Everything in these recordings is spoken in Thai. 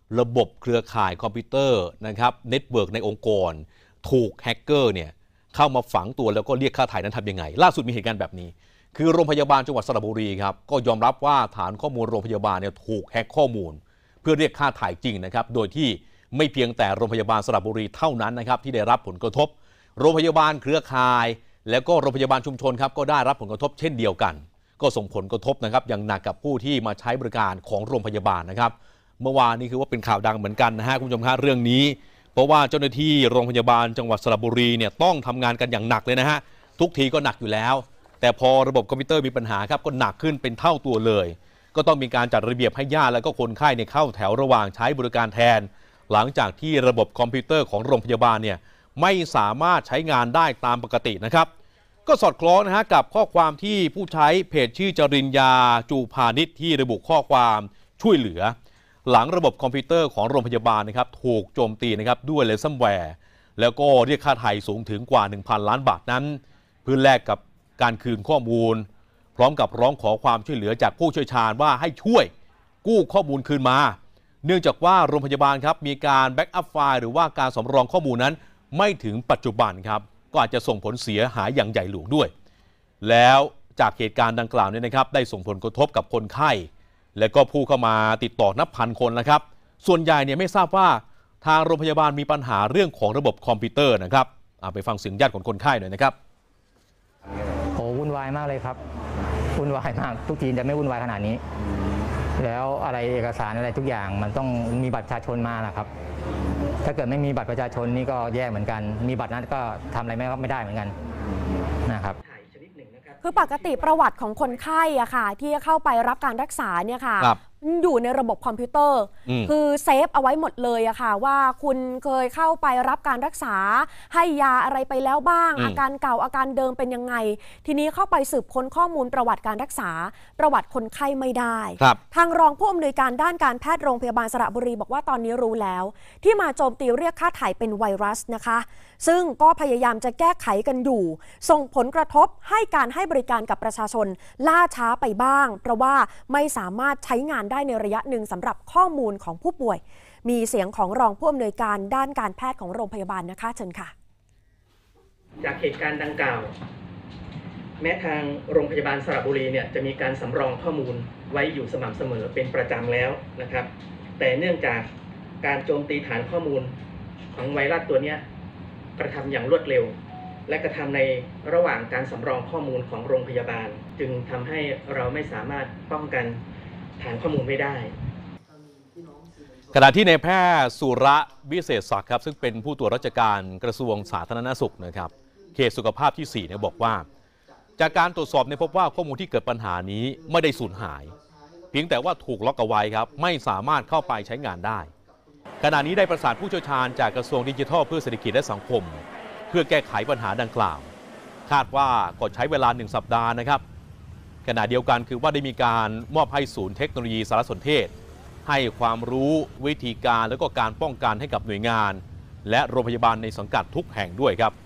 ระบบเครือข่ายคอมพิวเตอร์นะครับเน็ตเวิร์กในองค์กรถูกแฮกเกอร์เนี่ยเข้ามาฝังตัวแล้วก็เรียกค่าไถ่นั้นทำยังไงล่าสุดมีเหตุการณ์แบบนี้คือโรงพยาบาลจังหวัดสระบุรีครับก็ยอมรับว่าฐานข้อมูลโรงพยาบาลเนี่ยถูกแฮกข้อมูลเพื่อเรียกค่าไถ่จริงนะครับโดยที่ไม่เพียงแต่โรงพยาบาลสระบุรีเท่านั้นนะครับที่ได้รับผลกระทบโรงพยาบาลเครือข่ายแล้วก็โรงพยาบาลชุมชนครับก็ได้รับผลกระทบเช่นเดียวกันก็ส่งผลกระทบนะครับอย่างหนักกับผู้ที่มาใช้บริการของโรงพยาบาลนะครับเมื่อวานนี้คือว่าเป็นข่าวดังเหมือนกันนะฮะคุณผู้ชมครับเรื่องนี้เพราะว่าเจ้าหน้าที่โรงพยาบาลจังหวัดสระบุรีเนี่ยต้องทำงานกันอย่างหนักเลยนะฮะทุกทีก็หนักอยู่แล้วแต่พอระบบคอมพิวเตอร์มีปัญหาครับก็หนักขึ้นเป็นเท่าตัวเลยก็ต้องมีการจัดระเบียบให้ญาติและก็คนไข้เข้าแถวระหว่างใช้บริการแทนหลังจากที่ระบบคอมพิวเตอร์ของโรงพยาบาลเนี่ยไม่สามารถใช้งานได้ตามปกตินะครับก็สอดคล้องนะฮะกับข้อความที่ผู้ใช้เพจชื่อจริญญาจูพาณิชย์ที่ระบุข้อความช่วยเหลือหลังระบบคอมพิวเตอร์ของโรงพยาบาลนะครับถูกโจมตีนะครับด้วยแรนซัมแวร์แล้วก็เรียกค่าไถ่สูงถึงกว่า 1,000 ล้านบาทนั้นเพื่อแลกกับการคืนข้อมูลพร้อมกับร้องขอความช่วยเหลือจากผู้เชี่ยวชาญว่าให้ช่วยกู้ข้อมูลคืนมาเนื่องจากว่าโรงพยาบาลครับมีการแบ็กอัพไฟล์หรือว่าการสำรองข้อมูลนั้นไม่ถึงปัจจุบันครับก็อาจจะส่งผลเสียหายอย่างใหญ่หลวงด้วยแล้วจากเหตุการณ์ดังกล่าวนี้นะครับได้ส่งผลกระทบกับคนไข้และก็ผู้เข้ามาติดต่อนับพันคนนะครับส่วนใหญ่เนี่ยไม่ทราบว่าทางโรงพยาบาลมีปัญหาเรื่องของระบบคอมพิวเตอร์นะครับไปฟังเสียงญาติของคนไข้หน่อยนะครับโอ้วุ่นวายมากเลยครับวุ่นวายมากทุกทีจะไม่วุ่นวายขนาดนี้แล้วอะไรเอกสารอะไรทุกอย่างมันต้องมีบัตรประชาชนมาแหละครับถ้าเกิดไม่มีบัตรประชาชนนี่ก็แย่เหมือนกันมีบัตรนั้นก็ทำอะไรไม่ได้เหมือนกันนะครับคือปกติประวัติของคนไข้อะค่ะที่เข้าไปรับการรักษาเนี่ยค่ะอยู่ในระบบคอมพิวเตอร์คือเซฟเอาไว้หมดเลยอะค่ะว่าคุณเคยเข้าไปรับการรักษาให้ยาอะไรไปแล้วบ้างอาการเก่าอาการเดิมเป็นยังไงทีนี้เข้าไปสืบค้นข้อมูลประวัติการรักษาประวัติคนไข้ไม่ได้ทางรองผู้อำนวยการด้านการแพทย์โรงพยาบาลสระบุรีบอกว่าตอนนี้รู้แล้วที่มาโจมตีเรียกค่าไถ่เป็นไวรัสนะคะซึ่งก็พยายามจะแก้ไขกันอยู่ส่งผลกระทบให้การให้บริการกับประชาชนล่าช้าไปบ้างเพราะว่าไม่สามารถใช้งานได้ในระยะหนึ่งสำหรับข้อมูลของผู้ป่วยมีเสียงของรองผู้อำนวยการด้านการแพทย์ของโรงพยาบาลนะคะเชิญค่ะจากเหตุการณ์ดังกล่าวแม้ทางโรงพยาบาลสระบุรีเนี่ยจะมีการสำรองข้อมูลไว้อยู่สม่ำเสมอเป็นประจำแล้วนะครับแต่เนื่องจากการโจมตีฐานข้อมูลของไวรัสตัวนี้กระทำอย่างรวดเร็วและกระทำในระหว่างการสำรองข้อมูลของโรงพยาบาลจึงทำให้เราไม่สามารถป้องกันฐานข้อมูลไม่ได้ขณะที่ในแพทย์สุระวิเศษศักดิ์ครับซึ่งเป็นผู้ตรวจราชการกระทรวงสาธารณสุขนะครับเขตสุขภาพที่4เนี่ยบอกว่าจากการตรวจสอบเนี่ยพบว่าข้อมูลที่เกิดปัญหานี้ไม่ได้สูญหายเพียงแต่ว่าถูกล็อกเอาไว้ครับไม่สามารถเข้าไปใช้งานได้ขณะนี้ได้ประสานผู้เชี่ยวชาญจากกระทรวงดิจิทัลเพื่อเศรษฐกิจและสังคมเพื่อแก้ไขปัญหาดังกล่าวคาดว่าก็ใช้เวลา1 สัปดาห์นะครับขณะเดียวกันคือว่าได้มีการมอบให้ศูนย์เทคโนโลยีสารสนเทศให้ความรู้วิธีการและก็การป้องกันให้กับหน่วยงานและโรงพยาบาลในสังกัดทุกแห่งด้วยครับ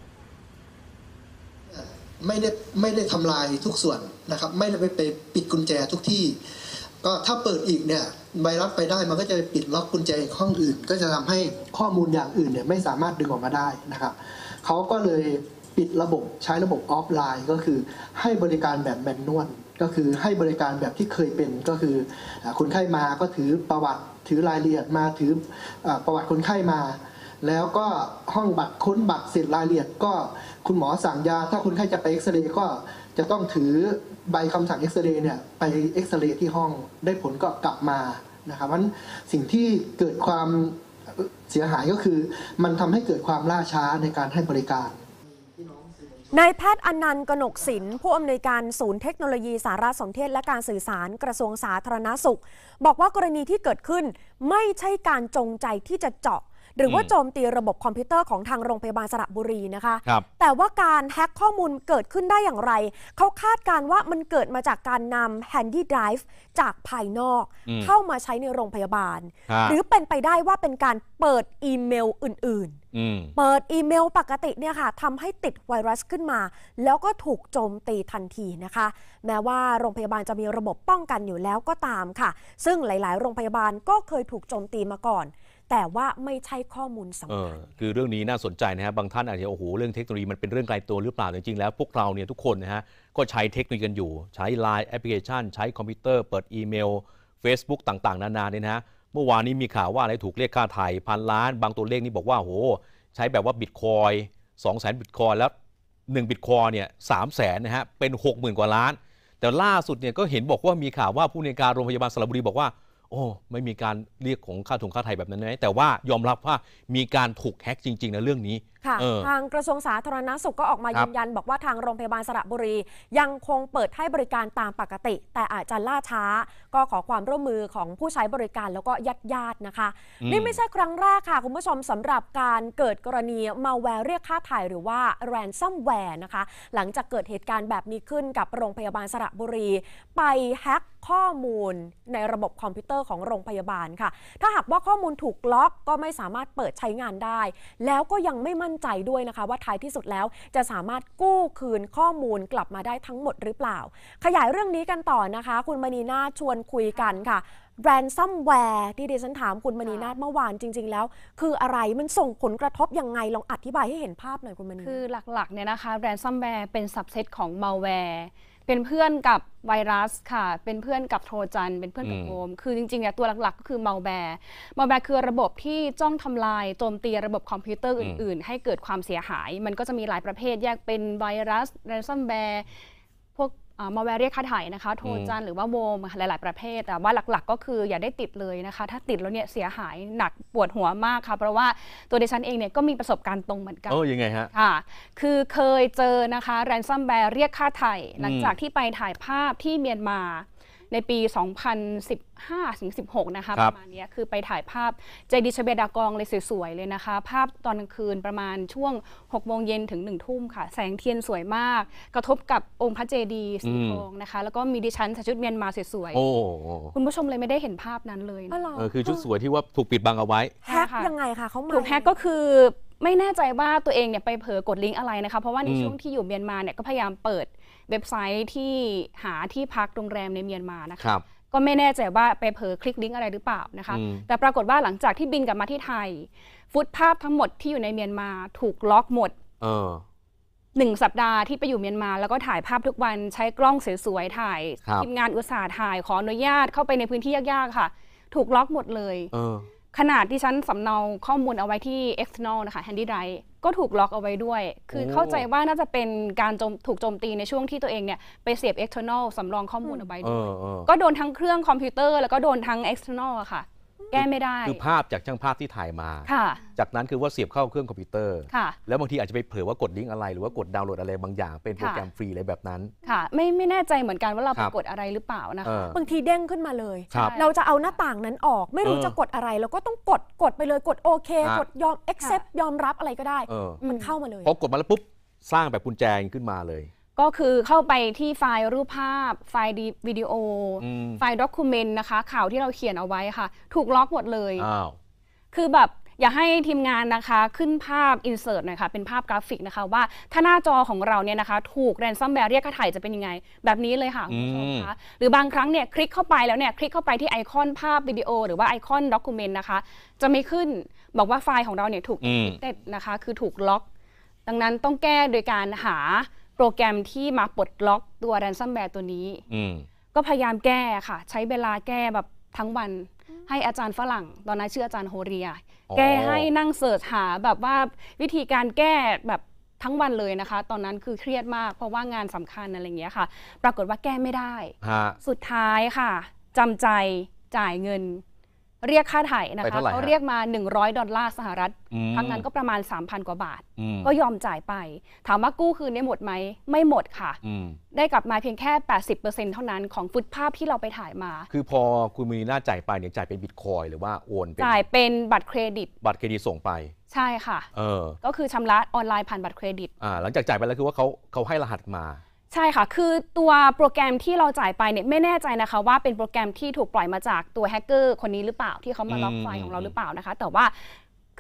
ไม่ได้ทำลายทุกส่วนนะครับไม่ได้ไปปิดกุญแจทุกที่ก็ถ้าเปิดอีกเนี่ยไวรัสไปได้มันก็จะปิดล็อกกุญแจห้องอื่นก็จะทำให้ข้อมูลอย่างอื่นเนี่ยไม่สามารถดึงออกมาได้นะครับเขาก็เลยปิดระบบใช้ระบบออฟไลน์ก็คือให้บริการแบบแมนนวลก็คือให้บริการแบบที่เคยเป็นก็คือคนไข้มาก็ถือประวัติถือรายละเอียดมาถือประวัติคนไข้มาแล้วก็ห้องบัตรค้นบัตรเสร็จรายละเอียดก็คุณหมอสั่งยาถ้าคนไข้จะไปเอ็กซเรย์ก็จะต้องถือใบคำสั่งเอ็กซเรย์เนี่ยไปเอ็กซเรย์ที่ห้องได้ผลก็กลับมานะครับเพราะฉะนั้นสิ่งที่เกิดความเสียหายก็คือมันทำให้เกิดความล่าช้าในการให้บริการนายแพทย์อนันต์กนกศิลป์ผู้อำนวยการศูนย์เทคโนโลยีสารสนเทศและการสื่อสารกระทรวงสาธารณสุขบอกว่ากรณีที่เกิดขึ้นไม่ใช่การจงใจที่จะเจาะหรือว่าโจมตีระบบคอมพิวเตอร์ของทางโรงพยาบาลสระบุรีนะคะแต่ว่าการแฮ็กข้อมูลเกิดขึ้นได้อย่างไรเขาคาดการว่ามันเกิดมาจากการนำ Handy Drive จากภายนอกเข้ามาใช้ในโรงพยาบาลหรือเป็นไปได้ว่าเป็นการเปิดอีเมลอื่นๆเปิดอีเมลปกติเนี่ยค่ะทำให้ติดไวรัสขึ้นมาแล้วก็ถูกโจมตีทันทีนะคะแม้ว่าโรงพยาบาลจะมีระบบป้องกันอยู่แล้วก็ตามค่ะซึ่งหลายๆโรงพยาบาลก็เคยถูกโจมตีมาก่อนแต่ว่าไม่ใช่ข้อมูลสำคัญคือเรื่องนี้น่าสนใจนะฮะบางท่านอาจจะโอ้โหเรื่องเทคโนโลยีมันเป็นเรื่องไกลตัวหรือเปล่าจริงๆแล้วพวกเราเนี่ยทุกคนนะฮะก็ใช้เทคโนโลยีกันอยู่ใช้ LINE แอปพลิเคชันใช้คอมพิวเตอร์เปิดอีเมล Facebook ต่างๆนานาเนี่ยนะฮะเมื่อวานนี้มีข่าวว่าอะไรถูกเรียกค่าไถ่1,000 ล้านบางตัวเลขนี่บอกว่าโหใช้แบบว่าบิตคอยน์ 200,000 บิตคอยน์แล้ว1บิตคอยน์เนี่ย 300,000 นะฮะเป็น 60,000 กว่าล้านแต่ล่าสุดเนี่ยก็เห็นบอกว่ามีข่าวว่าผู้ในวยการโรงพยาบาลสระบุรีบอกว่าโอ้ไม่มีการเรียกของค่าไถ่แบบนั้นนะแต่ว่ายอมรับว่ามีการถูกแฮ็กจริงๆนะเรื่องนี้ค่ะทางกระทรวงสาธารณสุขก็ออกมายืนยันบอกว่าทางโรงพยาบาลสระบุรียังคงเปิดให้บริการตามปกติแต่อาจจะล่าช้าก็ขอความร่วมมือของผู้ใช้บริการแล้วก็ญาติๆนะคะนี่ไม่ใช่ครั้งแรกค่ะคุณผู้ชมสำหรับการเกิดกรณีมัลแวร์เรียกค่าไถ่หรือว่า ransomware นะคะหลังจากเกิดเหตุการณ์แบบนี้ขึ้นกับโรงพยาบาลสระบุรีไปแฮ็กข้อมูลในระบบคอมพิวเตอร์ของโรงพยาบาลค่ะถ้าหากว่าข้อมูลถูกล็อกก็ไม่สามารถเปิดใช้งานได้แล้วก็ยังไม่มั่นใจด้วยนะคะว่าท้ายที่สุดแล้วจะสามารถกู้คืนข้อมูลกลับมาได้ทั้งหมดหรือเปล่าขยายเรื่องนี้กันต่อนะคะคุณมณีนาฏชวนคุยกันค่ะ ransomware ที่ดิฉันถามคุณมณีนาฏเมื่อวานจริงๆแล้วคืออะไรมันส่งผลกระทบยังไงลองอธิบายให้เห็นภาพหน่อยคุณมณีคือหลักๆเนี่ยนะคะ ransomware เป็น subset ของ malware เป็นเพื่อนกับไวรัสค่ะเป็นเพื่อนกับโทรจันเป็นเพื่อนกับโอมคือจริงๆเนี่ยตัวหลักๆก็คือ malware คือระบบที่จ้องทำลายโจมตีระบบคอมพิวเตอร์อื่นๆให้เกิดความเสียหายมันก็จะมีหลายประเภทแยกเป็นไวรัส ransomware พวกมาแวร์เรียกค่าไถ่นะคะโทรจันหรือว่าโวมหลายๆประเภทแต่ว่าหลักๆก็คืออย่าได้ติดเลยนะคะถ้าติดแล้วเนี่ยเสียหายหนักปวดหัวมากค่ะเพราะว่าตัวดิฉันเองเนี่ยก็มีประสบการณ์ตรงเหมือนกันยังไงฮะค่ะคือเคยเจอนะคะแรนซัมแวร์เรียกค่าไถ่หลังจากที่ไปถ่ายภาพที่เมียนมาในปี 2015-16 นะคะประมาณนี้คือไปถ่ายภาพเจดีย์ชเบดากองเลยสวยๆเลยนะคะภาพตอนกลางคืนประมาณช่วง 6 โมงเย็นถึง 1 ทุ่มค่ะแสงเทียนสวยมากกระทบกับองค์พระเจดีย์สีทองนะคะแล้วก็มีดิฉันใส่ชุดเมียนมาสวยๆคุณผู้ชมเลยไม่ได้เห็นภาพนั้นเลยคือชุดสวยที่ว่าถูกปิดบังเอาไว้แฮกยังไงคะเขาถูกแฮกก็คือไม่แน่ใจว่าตัวเองเนี่ยไปเผลอกดลิงก์อะไรนะคะเพราะว่าในช่วงที่อยู่เมียนมาเนี่ยก็พยายามเปิดเว็บไซต์ที่หาที่พักโรงแรมในเมียนมานะคะก็ไม่แน่ใจว่าไปเผลอคลิกลิงก์อะไรหรือเปล่านะคะแต่ปรากฏว่าหลังจากที่บินกลับมาที่ไทยฟุตภาพทั้งหมดที่อยู่ในเมียนมาถูกล็อกหมด1 สัปดาห์ที่ไปอยู่เมียนมาแล้วก็ถ่ายภาพทุกวันใช้กล้องสวยๆถ่ายทีมงานอุตสาห์ถ่ายขออนุญาตเข้าไปในพื้นที่ยากๆค่ะถูกล็อกหมดเลยขนาดที่ฉันสำเนาข้อมูลเอาไว้ที่ external นะคะ handy drive ก็ถูกล็อกเอาไว้ด้วยคือเข้าใจว่าน่าจะเป็นการถูกโจมตีในช่วงที่ตัวเองเนี่ยไปเสียบ external สำรองข้อมูลเอาไว้ด้วยก็โดนทั้งเครื่องคอมพิวเตอร์แล้วก็โดนทั้ง external อะค่ะแก้ไม่ได้คือภาพจากช่างภาพที่ถ่ายมาจากนั้นคือว่าเสียบเข้าเครื่องคอมพิวเตอร์แล้วบางทีอาจจะไปเผลอว่ากดลิงก์อะไรหรือว่ากดดาวน์โหลดอะไรบางอย่างเป็นโปรแกรมฟรีอะไรแบบนั้นค่ะไม่แน่ใจเหมือนกันว่าเราไปกดอะไรหรือเปล่านะคะบางทีเด้งขึ้นมาเลยเราจะเอาหน้าต่างนั้นออกไม่รู้จะกดอะไรเราก็ต้องกดไปเลยกดโอเคกดยอม accept ยอมรับอะไรก็ได้มันเข้ามาเลยพอกดมาแล้วปุ๊บสร้างแบบกุญแจขึ้นมาเลยก็คือเข้าไปที่ไฟล์รูปภาพไฟล์วิดีโอไฟล์ด็อกิเมนต์นะคะข่าวที่เราเขียนเอาไว้ค่ะถูกล็อกหมดเลยคือแบบอยากให้ทีมงานนะคะขึ้นภาพ insert หน่อยค่ะเป็นภาพกราฟิกนะคะว่าถ้าหน้าจอของเราเนี่ยนะคะถูกแรนซัมแวร์เรียกค่าไถ่จะเป็นยังไงแบบนี้เลยค่ะคุณผู้ชมคะหรือบางครั้งเนี่ยคลิกเข้าไปแล้วเนี่ยคลิกเข้าไปที่ไอคอนภาพวิดีโอหรือว่าไอคอนด็อกิเมนต์นะคะจะไม่ขึ้นบอกว่าไฟล์ของเราเนี่ยถูก encrypted นะคะคือถูกล็อกดังนั้นต้องแก้โดยการหาโปรแกรมที่มาปลดล็อกตัวแรนซัมแวร์ตัวนี้ก็พยายามแก้ค่ะใช้เวลาแก้แบบทั้งวันให้อาจารย์ฝรั่งตอนนั้นชื่ออาจารย์โฮเรียแก้ให้นั่งเสิร์ชหาแบบว่าวิธีการแก้แบบทั้งวันเลยนะคะตอนนั้นคือเครียดมากเพราะว่างานสำคัญอะไรอย่างเงี้ยค่ะปรากฏว่าแก้ไม่ได้สุดท้ายค่ะจำใจจ่ายเงินเรียกค่าไถ่นะคะเขาเรียกมา$100ครั้งนั้นก็ประมาณ 3,000 กว่าบาทก็ยอมจ่ายไปถามว่ากู้คืนได้หมดไหมไม่หมดค่ะได้กลับมาเพียงแค่ 80% เท่านั้นของฟุตภาพที่เราไปถ่ายมาคือพอคุณมีหน้าจ่ายไปเนี่ยจ่ายเป็นบิตคอยหรือว่าโอนจ่ายเป็นบัตรเครดิตส่งไปใช่ค่ะก็คือชำระออนไลน์ผ่านบัตรเครดิตหลังจากจ่ายไปแล้วคือว่าเขาให้รหัสมาใช่ค่ะคือตัวโปรแกรมที่เราจ่ายไปเนี่ยไม่แน่ใจนะคะว่าเป็นโปรแกรมที่ถูกปล่อยมาจากตัวแฮกเกอร์คนนี้หรือเปล่าที่เขามาล็อกไฟล์ของเราหรือเปล่านะคะแต่ว่า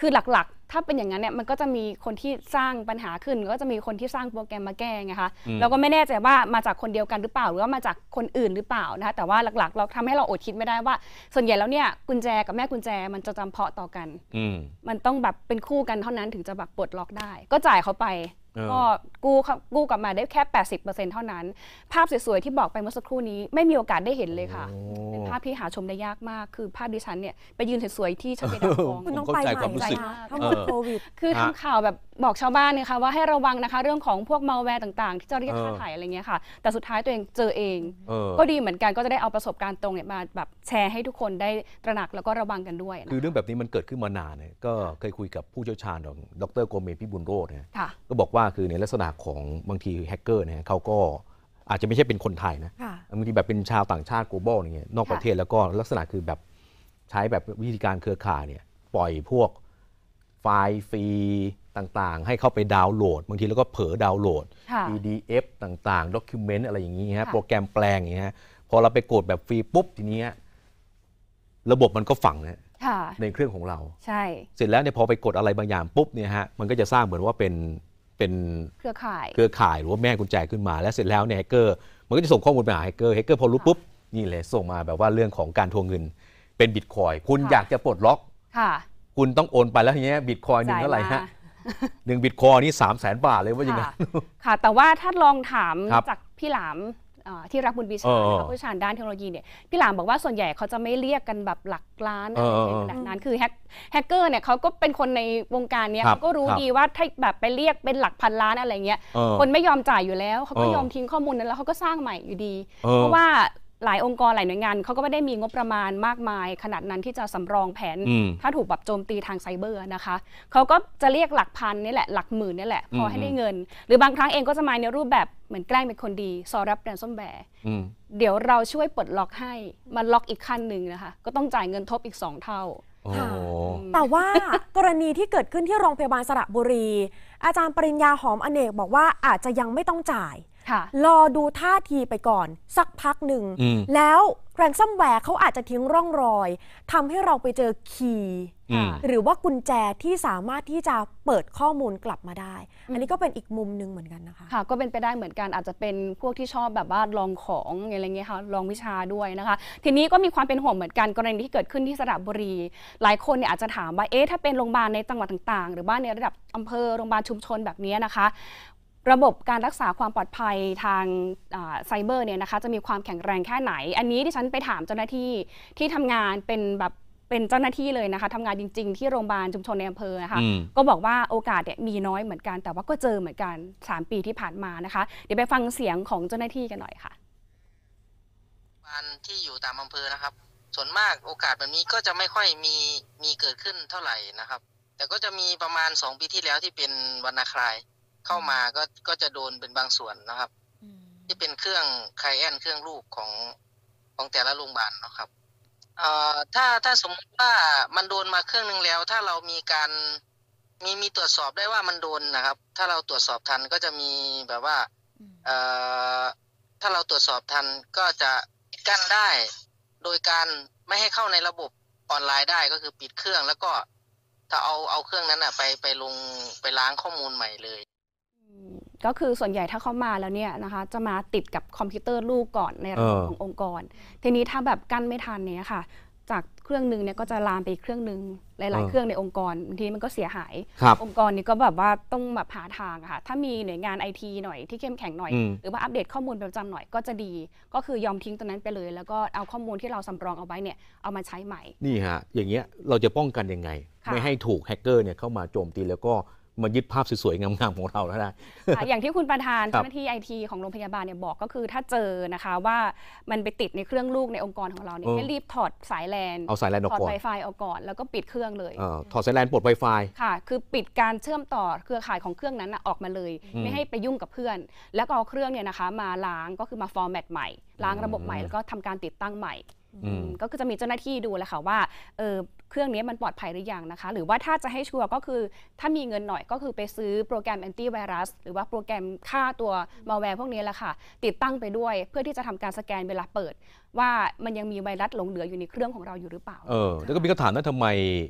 คือหลักๆถ้าเป็นอย่างนั้นเนี่ยมันก็จะมีคนที่สร้างปัญหาขึ้นก็จะมีคนที่สร้างโปรแกรมมาแก้ไงคะเราก็ไม่แน่ใจว่ามาจากคนเดียวกันหรือเปล่าหรือว่ามาจากคนอื่นหรือเปล่านะคะแต่ว่าหลักๆเราทำให้เราอดคิดไม่ได้ว่าส่วนใหญ่แล้วเนี่ยกุญแจกับแม่กุญแจมันจะจำเพาะต่อกันมันต้องแบบเป็นคู่กันเท่านั้นถึงจะแบบปลดล็อกได้ก็จ่ายเขาไปก็กู้กลับมาได้แค่ 80% เท่านั้นภาพสวยๆที่บอกไปเมื่อสักครู่นี้ไม่มีโอกาสได้เห็นเลยค่ะเป็นภาพที่หาชมได้ยากมากคือภาพดิฉันเนี่ยไปยืนสวยๆที่ชะเวดากองคุณต้องไปใหม่ใจถ้าหมดโควิดคือทำข่าวแบบบอกชาวบ้านเนี่ยค่ะว่าให้ระวังนะคะเรื่องของพวกมัลแวร์ต่างๆที่จะเรียกค่าถ่ายอะไรเงี้ยค่ะแต่สุดท้ายตัวเองเจอเองก็ดีเหมือนกันก็จะได้เอาประสบการณ์ตรงเนี่ยมาแบบแชร์ให้ทุกคนได้ตระหนักแล้วก็ระวังกันด้วยคือเรื่องแบบนี้มันเกิดขึ้นมานานเนี่ยก็เคยคุยกับผู้เชี่ยวชาญของดร.โกเมน พิบูลโรจน์เนี่ยก็บอกว่าคือในลักษณะของบางทีแฮกเกอร์เนี่ยเขาก็อาจจะไม่ใช่เป็นคนไทยนะบางทีแบบเป็นชาวต่างชาติ global อย่างเงี้ยนอกประเทศแล้วก็ลักษณะคือแบบใช้แบบวิธีการเครือข่ายเนี่ยปล่อยพวกไฟล์ฟรีต่างๆให้เข้าไปดาวน์โหลดบางทีแล้วก็เผลอดาวน์โหลด PDF ต่างๆ document อะไรอย่างงี้ฮะโปรแกรมแปลงอย่างเงี้ยพอเราไปกดแบบฟรีปุ๊บทีนี้ระบบมันก็ฝังนะในเครื่องของเราใช่เสร็จแล้วเนี่ยพอไปกดอะไรบางอย่างปุ๊บเนี่ยฮะมันก็จะสร้างเหมือนว่าเป็นเครือข่ายหรือว่าแม่กุญแจขึ้นมาแล้วเสร็จแล้วเนี่ยแฮกเกอร์มันก็จะส่งข้อมูลไปหาแฮกเกอร์พอรู้ปุ๊บนี่เลยส่งมาแบบว่าเรื่องของการทวงเงินเป็นบิตคอยคุณอยากจะปลดล็อกคุณต้องโอนไปแล้วทีนี้บิตคอยนึงเท่าไหร่ฮะ1บิตคอยนี่300,000 บาทเลยว่าอย่างนั้นค่ะแต่ว่าถ้าลองถามจากพี่หลามที่รักบุญวิชาผู้เชี่ยวชาญด้านเทคโนโลยีเนี่ยพี่หลามบอกว่าส่วนใหญ่เขาจะไม่เรียกกันแบบหลักล้านอะไรแบบนั้นคือแฮกเกอร์เนี่ยเขาก็เป็นคนในวงการนี้เขาก็รู้ดีว่าถ้าแบบไปเรียกเป็นหลักพันล้านอะไรเงี้ยคนไม่ยอมจ่ายอยู่แล้วเขาก็ยอมทิ้งข้อมูลนั้นแล้วเขาก็สร้างใหม่อยู่ดีเพราะว่าหลายองค์กรหลายหน่วยงานเขาก็ไม่ได้มีงบประมาณมากมายขนาดนั้นที่จะสำรองแผนถ้าถูกแบบโจมตีทางไซเบอร์นะคะเขาก็จะเรียกหลักพันนี่แหละหลักหมื่นนี่แหละพอให้ได้เงินหรือบางครั้งเองก็จะมาในรูปแบบเหมือนแกล้งเป็นคนดีซอรับแรนซอมแวร์เดี๋ยวเราช่วยปลดล็อกให้มันล็อกอีกขั้นหนึ่งนะคะก็ต้องจ่ายเงินทบอีก2 เท่าแต่ว่ากรณีที่เกิดขึ้นที่โรงพยาบาลสระบุรีอาจารย์ปริญญาหอมอเนกบอกว่าอาจจะยังไม่ต้องจ่ายรอดูท่าทีไปก่อนสักพักหนึ่งแล้วแรนซัมแวร์เขาอาจจะทิ้งร่องรอยทำให้เราไปเจอคีย์หรือว่ากุญแจที่สามารถที่จะเปิดข้อมูลกลับมาได้อันนี้ก็เป็นอีกมุมนึงเหมือนกันนะคะก็เป็นไปได้เหมือนกันอาจจะเป็นพวกที่ชอบแบบว่าลองของอะไรเงี้ยค่ะลองวิชาด้วยนะคะทีนี้ก็มีความเป็นห่วงเหมือนกันกรณีที่เกิดขึ้นที่สระบุรีหลายคนเนี่ยอาจจะถามว่าถ้าเป็นโรงพยาบาลในจังหวัดต่างๆหรือว่าในระดับอำเภอโรงพยาบาลชุมชนแบบนี้นะคะระบบการรักษาความปลอดภัยทางไซเบอร์เนี่ยนะคะจะมีความแข็งแรงแค่ไหนอันนี้ที่ฉันไปถามเจ้าหน้าที่ที่ทำงานเป็นเจ้าหน้าที่เลยนะคะทำงานจริงๆที่โรงพยาบาลชุมชนในอำเภอนะคะก็บอกว่าโอกาสเนี่ยมีน้อยเหมือนกันแต่ว่าก็เจอเหมือนกัน3 ปีที่ผ่านมานะคะเดี๋ยวไปฟังเสียงของเจ้าหน้าที่กันหน่อยค่ะที่อยู่ตามอำเภอนะครับส่วนมากโอกาสแบบนี้ก็จะไม่ค่อยมีเกิดขึ้นเท่าไหร่นะครับแต่ก็จะมีประมาณ2 ปีที่แล้วที่เป็นวันนาคลายเข้ามาก็จะโดนเป็นบางส่วนนะครับที่เป็นเครื่องไคลเอนเครื่องลูกของแต่ละโรงพยาบาลนะครับถ้าสมมติว่ามันโดนมาเครื่องนึงแล้วถ้าเรามีการมีตรวจสอบได้ว่ามันโดนนะครับถ้าเราตรวจสอบทันก็จะมีแบบว่าถ้าเราตรวจสอบทันก็จะกั้นได้โดยการไม่ให้เข้าในระบบออนไลน์ได้ก็คือปิดเครื่องแล้วก็ถ้าเอาเครื่องนั้นไปล้างข้อมูลใหม่เลยก็คือส่วนใหญ่ถ้าเขามาแล้วเนี่ยนะคะจะมาติดกับคอมพิวเตอร์ลูกก่อนในระบบขององค์กรทีนี้ถ้าแบบกั้นไม่ทันเนี่ยค่ะจากเครื่องนึงเนี่ยก็จะลามไปอีกเครื่องนึงหลายๆเครื่องในองค์กรบางทีมันก็เสียหายองค์กรนี้ก็แบบว่าต้องแบบหาทางค่ะถ้ามีหน่วยงาน IT หน่อยที่เข้มแข็งหน่อยหรือว่าอัปเดตข้อมูลประจำหน่อยก็จะดีก็คือยอมทิ้งตรงนั้นไปเลยแล้วก็เอาข้อมูลที่เราสำรองเอาไว้เนี่ยเอามาใช้ใหม่นี่ฮะอย่างเงี้ยเราจะป้องกันยังไงไม่ให้ถูกแฮกเกอร์เนี่ยเข้ามาโจมตีแล้วก็มายึดภาพสวยๆงามๆของเราแล้วได้อย่างที่คุณประธานเจ้าหน้าที่ IT ของโรงพยาบาลเนี่ยบอกก็คือถ้าเจอนะคะว่ามันไปติดในเครื่องลูกในองค์กรของเราเนี่ยให้รีบถอดสายแลนเอาสายแลนออกก่อนถอด Wi-Fi ออกก่อนแล้วก็ปิดเครื่องเลยถอดสายแลนปลด Wi-Fi ค่ะคือปิดการเชื่อมต่อเครือข่ายของเครื่องนั้นออกมาเลยไม่ให้ไปยุ่งกับเพื่อนแล้วก็เอาเครื่องเนี่ยนะคะมาล้างก็คือมาฟอร์แมตใหม่ล้างระบบใหม่แล้วก็ทำการติดตั้งใหม่ก็คือจะมีเจ้าหน้าที่ดูแหละค่ะว่าเครื่องนี้มันปลอดภัยหรือยังนะคะหรือว่าถ้าจะให้ชัวร์ก็คือถ้ามีเงินหน่อยก็คือไปซื้อโปรแกรมแอนตี้ไวรัสหรือว่าโปรแกรมฆ่าตัวมัลแวร์พวกนี้แหละค่ะติดตั้งไปด้วยเพื่อที่จะทำการสแกนเวลาเปิดว่ามันยังมีไวรัสหลงเหลืออยู่ในเครื่องของเราอยู่หรือเปล่าแล้วก็มีคำถามว่าทำไม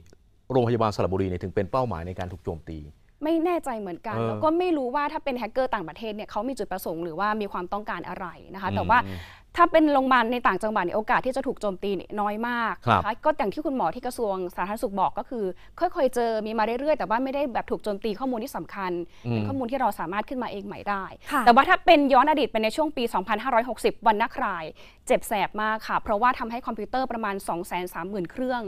โรงพยาบาลสระบุรีเนี่ยถึงเป็นเป้าหมายในการถูกโจมตีไม่แน่ใจเหมือนกันแล้วก็ไม่รู้ว่าถ้าเป็นแฮกเกอร์ต่างประเทศเนี่ยเขามีจุดประสงค์หรือว่ามีความต้องการอะไรนะคะแต่ว่าถ้าเป็นโรงพยาบาลในต่างจังหวัดโอกาสที่จะถูกโจมตีน้อยมากนะคะก็อย่างที่คุณหมอที่กระทรวงสาธารณสุขบอกก็คือค่อยๆเจอมีมาเรื่อยๆแต่ว่าไม่ได้แบบถูกโจมตีข้อมูลที่สำคัญเป็นข้อมูลที่เราสามารถขึ้นมาเองใหม่ได้แต่ว่าถ้าเป็นย้อนอดีตไปในช่วงปี 2560 วันนักข่ายเจ็บแสบมากค่ะเพราะว่าทำให้คอมพิวเตอร์ประมาณ 230,000 เครื่อง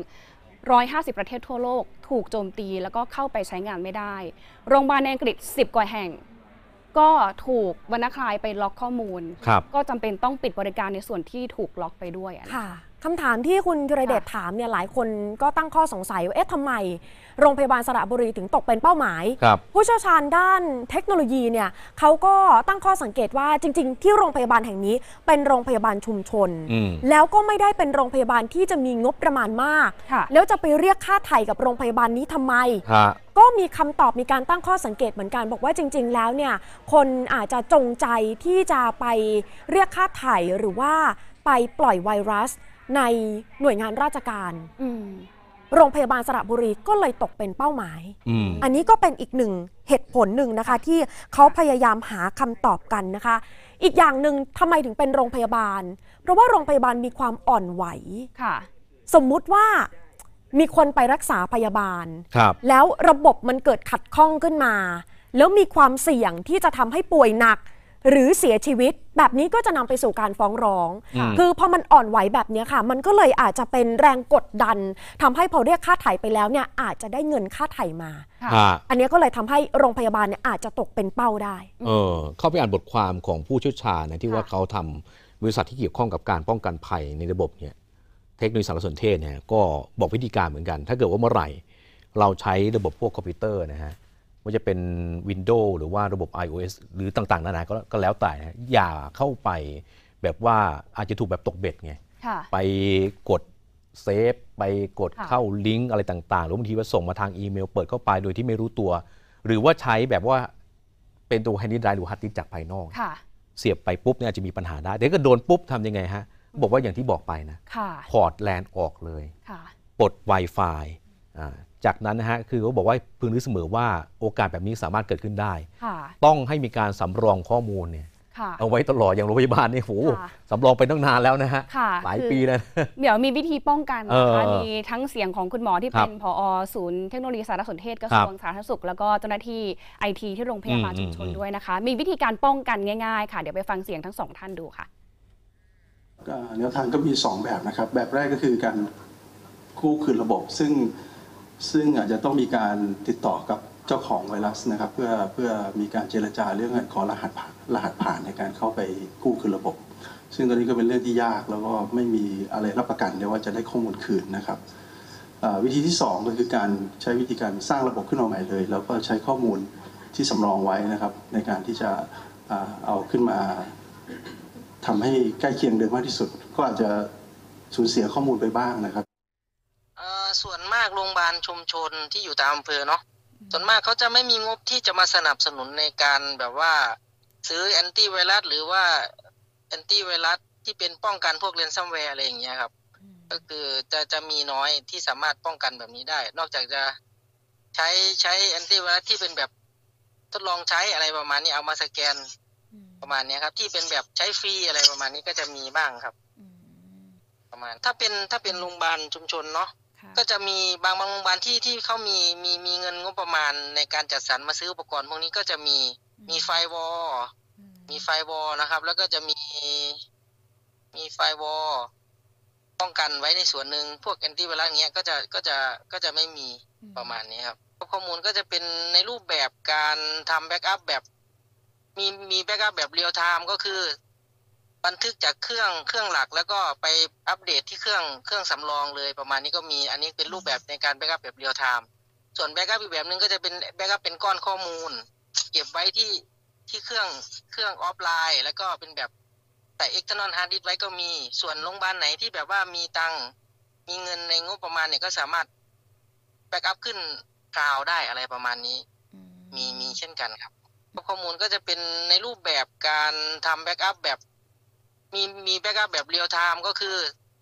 150 ประเทศทั่วโลกถูกโจมตีแล้วก็เข้าไปใช้งานไม่ได้โรงพยาบาลในอังกฤษ10 กว่าแห่งก็ถูกวรรณคลายไปล็อกข้อมูลก็จำเป็นต้องปิดบริการในส่วนที่ถูกล็อกไปด้วยค่ะคำถามที่คุณธีรเดชถามเนี่ยหลายคนก็ตั้งข้อสงสัยว่าทำไมโรงพยาบาลสระบุรีถึงตกเป็นเป้าหมายผู้เชี่ยวชาญด้านเทคโนโลยีเนี่ยเขาก็ตั้งข้อสังเกตว่าจริงๆที่โรงพยาบาลแห่งนี้เป็นโรงพยาบาลชุมชนแล้วก็ไม่ได้เป็นโรงพยาบาลที่จะมีงบประมาณมากแล้วจะไปเรียกค่าไถ่กับโรงพยาบาลนี้ทำไมก็มีคำตอบมีการตั้งข้อสังเกตเหมือนกันบอกว่าจริงๆแล้วเนี่ยคนอาจจะจงใจที่จะไปเรียกค่าไถ่หรือว่าไปปล่อยไวรัสในหน่วยงานราชการโรงพยาบาลสระบุรีก็เลยตกเป็นเป้าหมายอันนี้ก็เป็นอีกหนึ่งเหตุผลหนึ่งนะคะที่เขาพยายามหาคำตอบกันนะคะอีกอย่างหนึ่งทำไมถึงเป็นโรงพยาบาลเพราะว่าโรงพยาบาลมีความอ่อนไหวสมมุติว่ามีคนไปรักษาพยาบาลแล้วระบบมันเกิดขัดข้องขึ้นมาแล้วมีความเสี่ยงที่จะทำให้ป่วยหนักหรือเสียชีวิตแบบนี้ก็จะนำไปสู่การฟ้องร้องคือพอมันอ่อนไหวแบบนี้ค่ะมันก็เลยอาจจะเป็นแรงกดดันทำให้พอเรียกค่าไถ่ไปแล้วเนี่ยอาจจะได้เงินค่าไถ่มาอันนี้ก็เลยทำให้โรงพยาบาลเนี่ยอาจจะตกเป็นเป้าได้เข้าไปอ่านบทความของผู้เชี่ยวชาญนะที่ว่าเขาทำบริษัทที่เกี่ยวข้องกับการป้องกันภัยในระบบเนี่ยเทคโนโลยีสารสนเทศเนี่ยก็บอกวิธีการเหมือนกันถ้าเกิดว่าเมื่อไหร่เราใช้ระบบพวกคอมพิวเตอร์นะฮะว่าจะเป็น Windows หรือว่าระบบ iOS หรือต่างๆนานาก็แล้วแต่นะอย่าเข้าไปแบบว่าอาจจะถูกแบบตกเบ็ดไงไปกดเซฟไปกดเข้าลิงก์อะไรต่างๆหรือบางทีว่าส่งมาทางอีเมลเปิดเข้าไปโดยที่ไม่รู้ตัวหรือว่าใช้แบบว่าเป็นตัวแฮนดี้ไดรฟ์หรือฮาร์ดดิสก์จากภายนอกเสียบไปปุ๊บเนี่ยอาจจะมีปัญหาได้เดี๋ยวก็โดนปุ๊บทำยังไงฮะบอกว่าอย่างที่บอกไปนะถอดแลนออกเลยปลด Wi-Fiจากนั้นนะฮะคือเขาบอกว่าพึงนึกเสมอว่าโอกาสแบบนี้สามารถเกิดขึ้นได้ต้องให้มีการสำรองข้อมูลเนี่ยเอาไว้ตลอดอย่างโรงพยาบาลเนี่ยโหสำรองไปตั้งนานแล้วนะฮะหลายปีแล้วเดี๋ยวมีวิธีป้องกันนะคะมีทั้งเสียงของคุณหมอที่เป็นผอ.ศูนย์เทคโนโลยีสารสนเทศกระทรวงสาธารณสุขแล้วก็เจ้าหน้าที่ IT ที่โรงพยาบาลชุมชนด้วยนะคะมีวิธีการป้องกันง่ายๆค่ะเดี๋ยวไปฟังเสียงทั้งสองท่านดูค่ะแนวทางก็มี2แบบนะครับแบบแรกก็คือการกู้คืนระบบซึ่งอาจจะต้องมีการติดต่อกับเจ้าของไวรัสนะครับเพื่อมีการเจรจาเรื่องการขอรหัสผ่านในการเข้าไปกู้คืนระบบซึ่งตอนนี้ก็เป็นเรื่องที่ยากแล้วก็ไม่มีอะไรรับประกันเลยว่าจะได้ข้อมูลคืนนะครับวิธีที่2ก็คือการใช้วิธีการสร้างระบบขึ้นมาใหม่เลยแล้วก็ใช้ข้อมูลที่สำรองไว้นะครับในการที่จะเอาขึ้นมาทำให้ใกล้เคียงเดิมมากที่สุดก็อาจจะสูญเสียข้อมูลไปบ้างนะครับส่วนมากโรงพยาบาลชุมชนที่อยู่ตามอำเภอเนาะส่วนมากเขาจะไม่มีงบที่จะมาสนับสนุนในการแบบว่าซื้อแอนตี้ไวรัสหรือว่าแอนตี้ไวรัสที่เป็นป้องกันพวกเรนซัมแวร์อะไรอย่างเงี้ยครับก็คือจะมีน้อยที่สามารถป้องกันแบบนี้ได้นอกจากจะใช้แอนตี้ไวรัสที่เป็นแบบทดลองใช้อะไรประมาณนี้เอามาสแกนประมาณนี้ครับที่เป็นแบบใช้ฟรีอะไรประมาณนี้ก็จะมีบ้างครับประมาณถ้าเป็นโรงพยาบาลชุมชนเนาะก็จะมีบางโรงพยาบาลที่เขามีเงินงบประมาณในการจัดสรรมาซื้ออุปกรณ์พวกนี้ก็จะมีไฟวอลนะครับแล้วก็จะมีไฟวอลป้องกันไว้ในส่วนหนึ่งพวกแอนตี้ไวรัสเงี้ยก็จะไม่มีประมาณนี้ครับข้อมูลก็จะเป็นในรูปแบบการทำแบ็กอัพแบบมีแบ็กอัพแบบเรียลไทม์ก็คือบันทึกจากเครื่องหลักแล้วก็ไปอัปเดตที่เครื่องสำรองเลยประมาณนี้ก็มีอันนี้เป็นรูปแบบในการแบ็กอัพแบบเรียลไทม์ส่วนแบ็กอัพอีกแบบนึงก็จะเป็นแบ็กอัพเป็นก้อนข้อมูลเก็บไว้ที่เครื่องออฟไลน์แล้วก็เป็นแบบแต่ external hard disk ไว้ก็มีส่วนโรงพยาบาลไหนที่แบบว่ามีตังมีเงินในงบประมาณเนี่ยก็สามารถแบ็กอัพขึ้นคลาวด์ได้อะไรประมาณนี้มีเช่นกันครับข้อมูลก็จะเป็นในรูปแบบการทำแบ็กอัพแบบมีแบ็กอัพแบบเรียลไทม์ก็คือ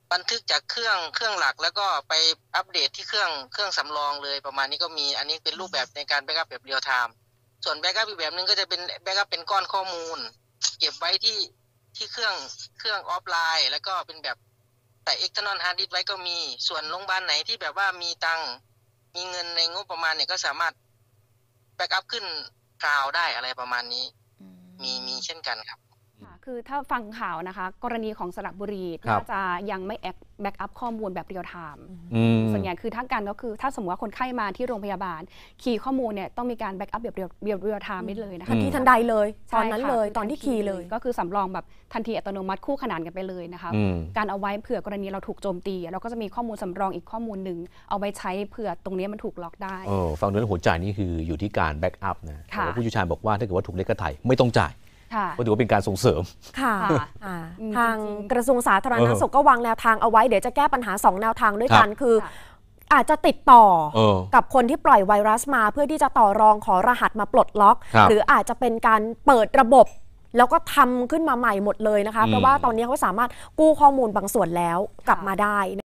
บันทึกจากเครื่องหลักแล้วก็ไปอัปเดตที่เครื่องสำรองเลยประมาณนี้ก็มีอันนี้เป็นรูปแบบในการแบ็กอัพแบบเรียลไทม์ส่วนแบ็กอัพอีกแบบนึงก็จะเป็นแบ็กอัพเป็นก้อนข้อมูลเก็บไว้ที่เครื่องออฟไลน์แล้วก็เป็นแบบแต่ external hard disk ไว้ก็มีส่วนโรงพยาบาลไหนที่แบบว่ามีตังมีเงินในงบประมาณเนี่ยก็สามารถแบ็กอัพขึ้นคลาวด์ได้อะไรประมาณนี้มีเช่นกันครับคือถ้าฟังข่าวนะคะกรณีของสระบุรีน่าจะยังไม่แบ็กอัพข้อมูลแบบเรียลไทม์ส่วนใหญ่คือถ้ากันก็คือถ้าสมมติว่าคนไข้มาที่โรงพยาบาลคีย์ข้อมูลเนี่ยต้องมีการแบ็กอัพแบบเรียลไทม์ได้เลยนะคะทันทีทันใดเลยตอนนั้นเลยตอนที่คีย์เลยก็คือสำรองแบบทันทีอัตโนมัติคู่ขนานกันไปเลยนะคะการเอาไว้เผื่อกรณีเราถูกโจมตีเราก็จะมีข้อมูลสำรองอีกข้อมูลหนึ่งเอาไว้ใช้เผื่อตรงนี้มันถูกล็อกได้ฟังดูแล้วหัวใจนี่คืออยู่ที่การแบ็กอัพนะผู้เชี่ยวชาญบอกว่าถ้าเกิดว่าถูกเรียกค่าไถ่ไม่ต้องจ่ายก็ถือว่าเป็นการส่งเสริมค่ะทางกระทรวงสาธารณสุขก็วางแนวทางเอาไว้เดี๋ยวจะแก้ปัญหา2แนวทางด้วยกันคืออาจจะติดต่อกับคนที่ปล่อยไวรัสมาเพื่อที่จะต่อรองขอรหัสมาปลดล็อกหรืออาจจะเป็นการเปิดระบบแล้วก็ทำขึ้นมาใหม่หมดเลยนะคะเพราะว่าตอนนี้เขาสามารถกู้ข้อมูลบางส่วนแล้วกลับมาได้